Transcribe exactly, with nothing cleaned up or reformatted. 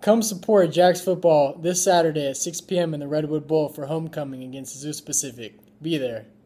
Come support Jags football this Saturday at six p.m. in the Redwood Bowl for homecoming against Zoo Pacific. Be there.